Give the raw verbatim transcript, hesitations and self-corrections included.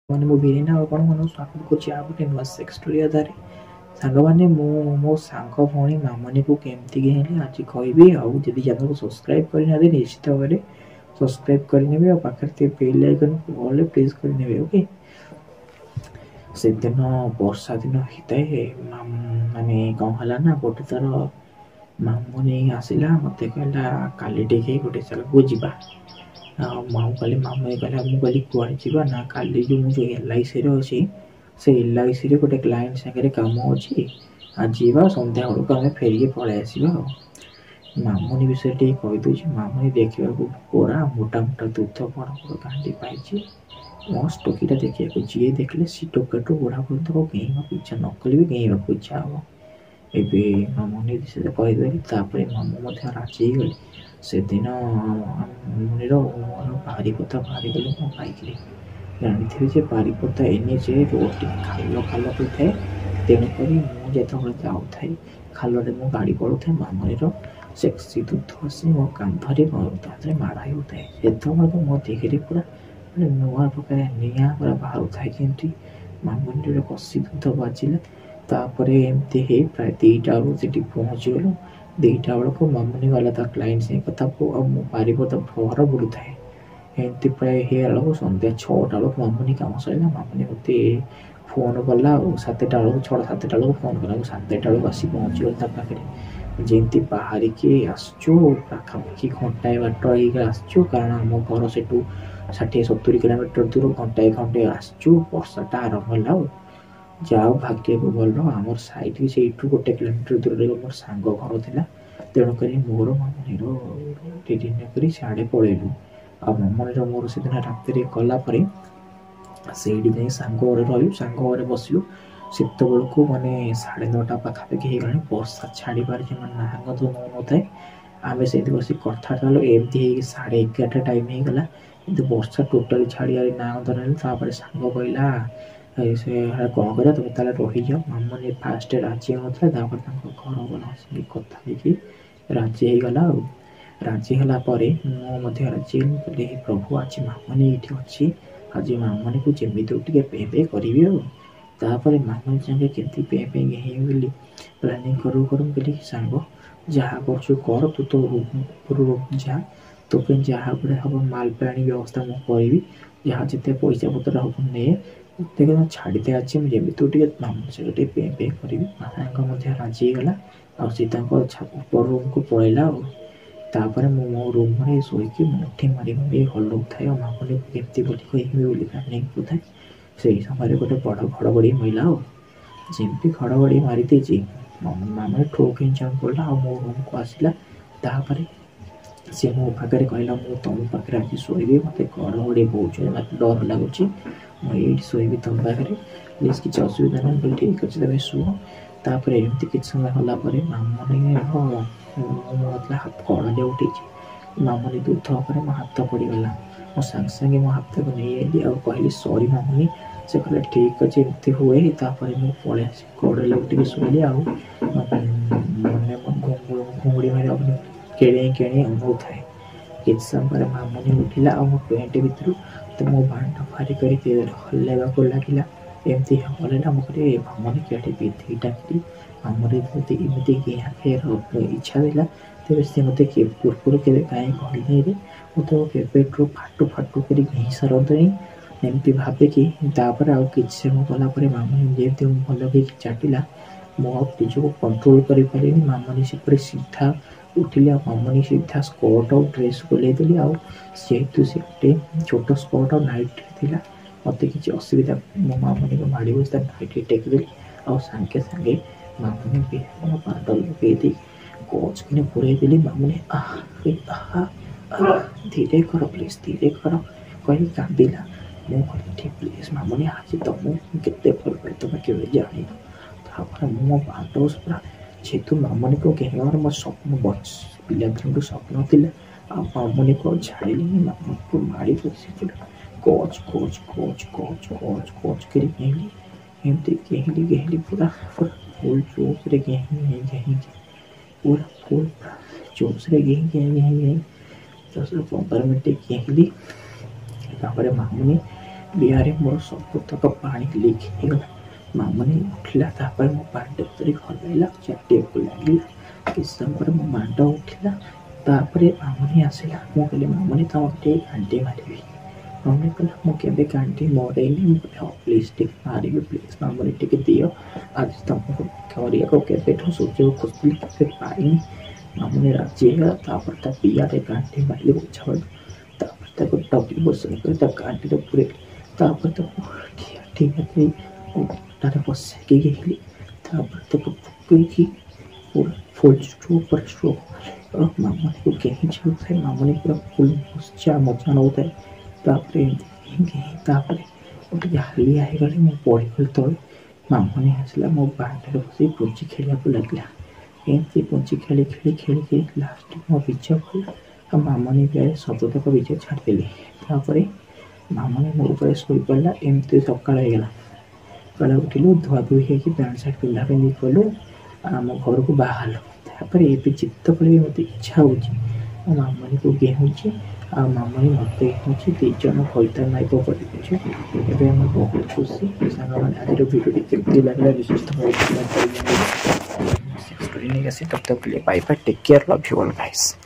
ମାନେ ମୁଁ ବିରିନା ଆପଣମାନଙ୍କୁ ସ୍ୱାଗତ କରୁଛି ଆଉ ଗୋଟେ ନୂଆ ସେକ୍ସ ଷ୍ଟୋରି ଆଧାରରେ। ସାଙ୍ଗମାନେ ମୁଁ ମୋ ସାଙ୍ଗ ଭଉଣୀ ମାମନିକୁ କେମିତି କିଣିଲି ଆଜି କହିବି। ଆଉ ଯଦି ଚ୍ୟାନେଲକୁ ସବସ୍କ୍ରାଇବ୍ କରିନାହାନ୍ତି ନିଶ୍ଚିତ ଭାବରେ ସବସ୍କ୍ରାଇବ୍ କରିନେବେ ଆଉ ପାଖରେ ଥିବା ବେଲ୍ ଆଇକନ୍କୁ ଅଲ୍ ରେ ପ୍ରେସ୍ କରିନେବେ। ଓକେ। ସେଦିନ ବର୍ଷା ଦିନ ହେଇଥାଏ। ମାନେ କ'ଣ ହେଲା ନା ଗୋଟେ ଥର ମାମୁନି ଆସିଲା ମୋତେ କହିଲା କାଲି ଟିକେ ଗୋଟେ ଜାଗାକୁ ଯିବା। ଆଉ ମୁଁ କହିଲି ମାମୁନି କହିଲା ମୁଁ କହିଲି କୁଆଡ଼େ ଯିବା ନା କାଲି ଯେଉଁ ମୁଁ ଯେଉଁ ଏଲ୍ଆଇସିରେ ଅଛି ସେ ଏଲ୍ଆଇସିରେ ଗୋଟେ କ୍ଲାଏଣ୍ଟ ସାଙ୍ଗରେ କାମ ଅଛି। ଆଜି ଯିବା ସନ୍ଧ୍ୟାବେଳକୁ ଆମେ ଫେରିକି ପଳେଇ ଆସିବା ଆଉ। ମାମୁନି ବିଷୟରେ ଟିକେ କହିଦେଉଛି। ମାମୁନି ଦେଖିବାକୁ ଗୋରା ମୋଟା ମୋଟା ଦୁଧ ବଡ଼ ବଡ଼ ଗାଣ୍ଡି ପାଇଛି। ମସ୍ତ ଟୋକିଟା ଦେଖିବାକୁ ଯିଏ ଦେଖିଲେ ସେ ଟୋକାଠୁ ଗୋଡ଼ା କରି ତାକୁ ଗେଇବାକୁ ଇଚ୍ଛା ନ କଲେ ବି ଗେଇବାକୁ ଇଚ୍ଛା ହେବ। ଏବେ ମାମୁନି ବିଷୟରେ କହିଦେଲି ତାପରେ ମାମୁଁ ମଧ୍ୟ ରାଜି ହେଇଗଲେ। ସେଦିନ ମାମୁନିର ମୋର ବାରିପଦା ବାହାରିଗଲୁ ମୋ ବାଇକ୍ରେ। ଜାଣିଥିବେ ଯେ ବାରିପଦା ଏନ୍ଏଚ୍ ରୋଡ଼ ଟିକେ ଖାଲ ଖାଲ ହୋଇଥାଏ। ତେଣୁକରି ମୁଁ ଯେତେବେଳେ ଯାଉଥାଏ ଖାଲରେ ମୋ ଗାଡ଼ି ପଡ଼ୁଥାଏ ମାମୁନିର ସେକ୍ସି ଦୁଧ ଆସି ମୋ କାନ୍ଧରେ ତାରେ ମାଡ଼ ହେଉଥାଏ। ସେତେବେଳକୁ ମୋ ଦେହରେ ପୁରା ମାନେ ନୂଆ ପ୍ରକାର ନିଆଁ ପୁରା ବାହାରୁଥାଏ। ଯେମିତି ମାମୁନିର କଷି ଦୁଧ ବାଜିଲା। ତାପରେ ଏମିତି ହେଇ ପ୍ରାୟ ଦୁଇଟା ବେଳକୁ ସେଠି ପହଞ୍ଚିଗଲୁ। ଦୁଇଟା ବେଳକୁ ମାମୁନି ଗଲା ତା କ୍ଲାଏଣ୍ଟ ସାଙ୍ଗେ କଥାକୁ ଆଉ ମୁଁ ବାରିପଦା ଘର ବୁଲୁଥାଏ। ଏମିତି ପ୍ରାୟ ହେଇଗଲା ବେଳକୁ ସନ୍ଧ୍ୟା ଛଅଟା ବେଳକୁ ମାମୁନି କାମ ସରିଲା। ମାମୁନି ମୋତେ ଫୋନ୍ କଲା ଆଉ ସାତଟା ବେଳକୁ ଛଅଟା ସାତଟା ବେଳକୁ ଫୋନ୍ କଲା। ମୁଁ ସାତଟା ବେଳକୁ ଆସି ପହଞ୍ଚିଗଲି ତା ପାଖରେ। ଯେମିତି ବାହାରିକି ଆସୁଛୁ ପାଖାପାଖି ଘଣ୍ଟାଏ ବାଟ ହେଇକି ଆସିଛୁ କାରଣ ଆମ ଘର ସେଠୁ ଷାଠିଏ ସତୁରି କିଲୋମିଟର ଦୂର। ଘଣ୍ଟାଏ ଘଣ୍ଟେ ଆସିଛୁ ବର୍ଷାଟା ଆରମ୍ଭ ହେଲା ଆଉ। ଯାଉ ଭାଗ୍ୟକୁ ଭଲ ଆମର ସାଇଡ଼୍କି ସେଇଠୁ ଗୋଟେ କିଲୋମିଟର ଦୂରରେ ମୋର ସାଙ୍ଗ ଘର ଥିଲା। ତେଣୁକରି ମୋର ମାମୁନିର ରିଟର୍ଣ୍ଣ କରି ସିଆଡ଼େ ପଳେଇଲୁ। ଆଉ ମାମୁନିର ମୋର ସେଦିନ ରାତିରେ ଗଲା ପରେ ସେଇଠି ଯାଇ ସାଙ୍ଗ ଘରେ ରହିଲୁ। ସାଙ୍ଗ ଘରେ ବସିଲୁ। ସେତେବେଳକୁ ମାନେ ସାଢ଼େ ନଅଟା ପାଖାପାଖି ହେଇଗଲାଣି। ବର୍ଷା ଛାଡ଼ିବାରେ ଜମା ନାଁ ଗନ୍ଧ ନେଉନଥାଏ। ଆମେ ସେଇଠି ବସି କଥାବାର୍ତ୍ତା ହେଲୁ। ଏମିତି ହେଇକି ସାଢ଼େ ଏଗାରଟା ଟାଇମ୍ ହେଇଗଲା କିନ୍ତୁ ବର୍ଷା ଟୋଟାଲି ଛାଡ଼ିବାରେ ନାଁ ଗନ୍ଧ ନେଲାନି। ତାପରେ ସାଙ୍ଗ କହିଲା ସେ କ'ଣ କରିବା ତୁମେ ତାହେଲେ ରହିଯାଅ। ମାମୁନି ଫାଷ୍ଟ ରାଜି ହେଉନଥିଲା ତାପରେ ତାଙ୍କ ଘର ବାଲାଙ୍କ ସଙ୍ଗେ କଥା ହେଇକି ରାଜି ହେଇଗଲା ଆଉ। ରାଜି ହେଲା ପରେ ମୁଁ ମଧ୍ୟ ରାଜି ହେଲି। କହିଲି ହେ ପ୍ରଭୁ ଆଜି ମାମୁନି ଏଇଠି ଅଛି। ଆଜି ମାମୁନିକୁ ଯେମିତି ଟିକେ ପେ ପେ କରିବି ଆଉ। ତାପରେ ମାମୁନି ସାଙ୍ଗେ କେମିତି ପେ ପେ ଗେଇବି ବୋଲି ପ୍ଲାନିଂ କରୁ କରୁ ମୁଁ କହିଲି ସାଙ୍ଗ ଯାହା କରୁଛୁ କର ତୁ ତୋ ଉପରୁ ଯା। ତୋ ପାଇଁ ଯାହା ଗୋଟେ ହେବ ମାଲ୍ ପାଣି ବ୍ୟବସ୍ଥା ମୁଁ କରିବି। ଯାହା ଯେତେ ପଇସା ପତ୍ର ହେବ ନେ ଦେଖ ଛାଡ଼ିଦେ ଆଜି ମୁଁ ଯେମିତି ତୁ ଟିକେ ମାମୁନି ସହିତ ଟିକେ ପେ ପେ କରିବି। ସାଙ୍ଗ ମଧ୍ୟ ରାଜି ହେଇଗଲା ଆଉ ସେ ତାଙ୍କ ଉପର ରୁମ୍କୁ ପଳେଇଲା ଆଉ। ତାପରେ ମୁଁ ମୋ ରୁମ୍ରେ ଶୋଇକି ମୁଠି ମାରି ମାରି ହଲଉଥାଏ ଆଉ ମାମୁନିକୁ କେମିତି ବୋଲି କହିବି ବୋଲି ପ୍ଲାନିଂ କରୁଥାଏ। ସେଇ ସମୟରେ ଗୋଟେ ବଡ଼ ଘଡ଼ଘଡ଼ି ମାରିଲା ଆଉ। ଯେମିତି ଘଡ଼ଘଡ଼ି ମାରି ଦେଇଛି ମାମୁନି ଠୋ କିନି ଚାହିଁ ପଡ଼ିଲା ଆଉ ମୋ ରୁମ୍କୁ ଆସିଲା। ତାପରେ ସେ ମୋ ପାଖରେ କହିଲା ମୁଁ ତୁମ ପାଖରେ ଆଜି ଶୋଇବି। ମୋତେ ଘଡ଼ଘଡ଼ି ବହୁତ ଜୋରେ ମୋତେ ଡର ଲାଗୁଛି। ମୁଁ ଏଇଠି ଶୋଇବି ତୁମ ପାଖରେ ପ୍ଲିଜ୍ କିଛି ଅସୁବିଧା ନାହିଁ। କହିଲି ଠିକ୍ ଅଛି ତୁମେ ଶୁଅ। ତାପରେ ଏମିତି କିଛି ସମୟ ହେଲା ପରେ ମାମୁନିର ମୁଁ ମତଲବ କଳା ଉଠିଛି। ମାମୁନି ଦୁଧ ଉପରେ ମୋ ହାତ ପଡ଼ିଗଲା। ମୁଁ ସାଙ୍ଗେ ସାଙ୍ଗେ ମୋ ହାତକୁ ନେଇଆଇଲି ଆଉ କହିଲି ସରି ମାମୁନି। ସେ କହିଲା ଠିକ୍ ଅଛି ଏମିତି ହୁଏ। ତାପରେ ମୁଁ ପଳେଇ ଆସି ଗୋଡ଼ରେ ଟିକେ ଶୋଇଲି ଆଉ ମାନେ ଘୁଙ୍ଗୁଡ଼ି ମାରି କେଳେଇ କେଳେଇ ଅନଉଥାଏ। କିଛି ସମୟ ପରେ ମାମୁନି ଉଠିଲା ଆଉ ମୋ ପ୍ୟାଣ୍ଟ ଭିତରୁ ତ ମୋ ବାଣ୍ଟ ଭାରି କରି ହଲେଇବାକୁ ଲାଗିଲା। ଏମିତି ହଲେଇଲା ମୁଁ କହିଲି ମାମୁନି କେଠି ବିଧି ଡାକିଲି। ମାମୁନି ଯଦି ଏମିତି ଗେଁ ଖାଇବାର ଇଚ୍ଛା ଥିଲା ତେବେ ସେ ମୋତେ ପୂର୍ବରୁ କେବେ କାହିଁ କହିନି ରେ। ମୁଁ ତ କେବେଠୁ ଫାଟୁ ଫାଟୁ କରି ଘେଇଁ ସାରନ୍ତେଣି ଏମିତି ଭାବିକି ତାପରେ ଆଉ କିଛି ସମୟ ଗଲା ପରେ ମାମୁନି ଯେମିତି ମୁଁ ଭଲ ହେଇକି ଚାଟିଲା ମୁଁ ଆଉ ନିଜକୁ କଣ୍ଟ୍ରୋଲ୍ କରିପାରିଲିନି। ମାମୁନି ସେପରି ସିଧା ଉଠିଲି ଆଉ ମାମୁନି ସିଧା ସ୍କର୍ଟ ଆଉ ଡ୍ରେସ୍ ଓହ୍ଲେଇ ଦେଲି। ଆଉ ଯେହେତୁ ସେ ଗୋଟେ ଛୋଟ ସ୍କର୍ଟ ଆଉ ନାଇଟ୍ରେ ଥିଲା ମୋତେ କିଛି ଅସୁବିଧା ମୋ ମାମୁନିକୁ ମାଡ଼ି ବସି ତା ନାଇଟ୍ରେ ଟେକିଦେଲି ଆଉ ସାଙ୍ଗେ ସାଙ୍ଗେ ମାମୁନି ମୋ ପାଦ ଲଗେଇ ଦେଇ କୋଚ୍ କିନି ପୁରେଇ ଦେଲି। ମାମୁନି ଆଃ ଆଃ ଆଃ ଧୀରେ କର ପ୍ଲିଜ୍ ଧୀରେ କର କହି କାନ୍ଦିଲା। ମୁଁ କହିଲି ଠିକ୍ ପ୍ଲିଜ୍ ମାମୁନି ଆଜି ତୁମକୁ କେତେ ଭଲ ପାଏ ତୁମେ କେବେ ଜାଣିନ। ତାପରେ ମୁଁ ମୋ ପାଦ ପୁରା ଯେହେତୁ ମାମୁନିକୁ ଘେନିବାର ମୋ ସ୍ୱପ୍ନ ପିଲାଦିନଠୁ ସ୍ୱପ୍ନ ଥିଲା ଆଉ ମାମୁନିକୁ ଆଉ ଛାଡ଼ିଲିନି। ମାମୁନିକୁ ମାଡ଼ି ବସି ପୁରା କୋଚ୍ କୋଚ୍ କୋଚ୍ କୋଚ୍ କୋଚ୍ କୋଚ୍ କରି ଘେଇଲି। ଏମିତି ଘେଇଲି ଘେଇଲି ପୁରା ପୁରା ଫୁଲ୍ ଜୋସ୍ରେ ଘେଇଁ ଘେଇଁ ଘେଇଁ ପୁରା ଫୁଲ୍ ପୁରା ଜୋସ୍ରେ ଘେଇଁ ଘେଇଁ ଘେଇଁ ଘେଇଁ ଦଶରୁ ପନ୍ଦର ମିନିଟ୍ ଘେଇଲି। ତାପରେ ମାମୁନି बिहारे मोर सबुतक पानी लीक ହେଇଗଲା। ମାମୁନି ଉଠିଲା ତାପରେ ମୋ ପାଦ ଧରି ହଲାଇଲା ଚାଟିବାକୁ ଲାଗିଲା। କିଛି ସମୟ ପରେ ମୋ ମାଡ଼ ଉଠିଲା। ତାପରେ ମାମୁନି ଆସିଲା। ମୁଁ କହିଲି ମାମୁନି ତମକୁ ଟିକେ ଗାଣ୍ଡି ମାରିବି। ମାମୁନି କହିଲା ମୁଁ କେବେ ଗାଣ୍ଡି ମରେଇନି। ମୁଁ କହିଲି ହଉ ପ୍ଲିଜ୍ ଟିକେ ମାରିବି ପ୍ଲିଜ୍ ମାମୁନି ଟିକେ ଦିଅ। ଆଜି ତମକୁ କରିବାକୁ କେବେଠୁ ସୁଯୋଗ ଖୋଜୁଥିଲି କେବେ ପାଇନି। ମାମୁନି ରାଜି ହେଇଗଲା। ତାପରେ ତା ପିଆରେ ଗାଣ୍ଡି ମାରିଲି ବୁଝାବଡ଼। ତାପରେ ତାକୁ ଡବଲି ବସନ କରି ତା ଗାଣ୍ଡିରେ ପୁରେଇଲି। ତାପରେ ତାକୁ ଠିଆ ଠିଆ କରି ଅଟାରେ ବସେଇକି ଗେଇଲି। ତାପରେ ତାକୁ ପକେଇକି ପୁରା ଫୁଲ୍ ଷ୍ଟ୍ରୋକ୍ ପରେ ଷ୍ଟ୍ରୋକ୍ ମାରିଲି। ମାମୁନିକୁ ଗେହିଁ ଯାଉଥାଏ। ମାମୁନି ପୁରା ଫୁଲ୍ ମଜା ମଜା ନେଉଥାଏ। ତାପରେ ଏମିତି ଗେହିଁ ଗେହିଁ ତାପରେ ମୁଁ ଟିକେ ହାଲିଆ ହେଇଗଲି। ମୁଁ ପଡ଼ିଗଲି ତଳେ। ମାମୁନି ଆସିଲା ମୋ ବାଟରେ ବସି ପୁଞ୍ଚି ଖେଳିବାକୁ ଲାଗିଲା। ଏମିତି ପୁଞ୍ଚି ଖେଳି ଖେଳି ଖେଳି ଖେଳି ଲାଷ୍ଟକୁ ମୋ ବିଜ ଗଲା। ଆଉ ମାମୁନି ବେଳେ ସବୁତକ ବିଜ ଛାଡ଼ିଦେଲି। ତାପରେ ମାମୁନି ମୋ ଉପରେ ଶୋଇପଡ଼ିଲା। ଏମିତି ସକାଳ ହେଇଗଲା। ସକାଳେ ଉଠିଲୁ ଧୁଆଧୁଇ ହେଇକି ପ୍ୟାଣ୍ଟ ସାର୍ଟ ପିନ୍ଧା ପିନ୍ଧି କଲୁ ଆମ ଘରକୁ ବାହାରିଲୁ। ତାପରେ ଏବେ ଯେତେବେଳେ ବି ମୋତେ ଇଚ୍ଛା ହେଉଛି ମୋ ମାମୁନିକୁ ଗେହୁଁଛି ଆଉ ମାମୁନି ମୋତେ ଗେହୁଁଛି। ଦୁଇ ଜଣ ଖଇତାନ ନାୟକ କରିଦେଉଛୁ। ଏବେ ଆମେ ବହୁତ ଖୁସି। ସାଙ୍ଗମାନେ ଆଜିର ଭିଡ଼ିଓଟି କେମିତି ଲାଗିଲା ବିଶେଷ ଭାବରେ ନେଇ ଆସି ତब तक के लिए bye bye take care love you all guys.